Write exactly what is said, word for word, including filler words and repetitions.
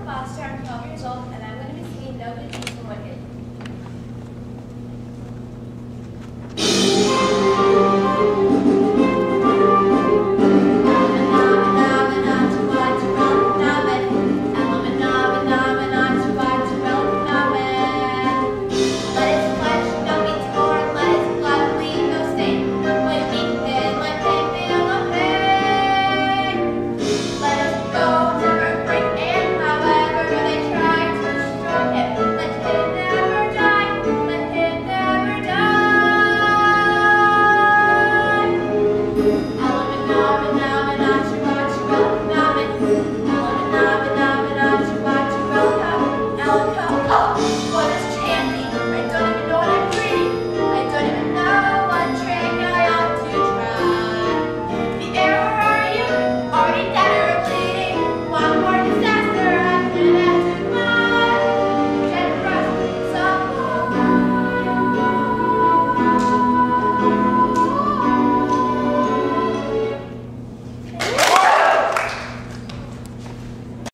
Foster. I'm twelve years old, and I'm going to be singing No Good Deed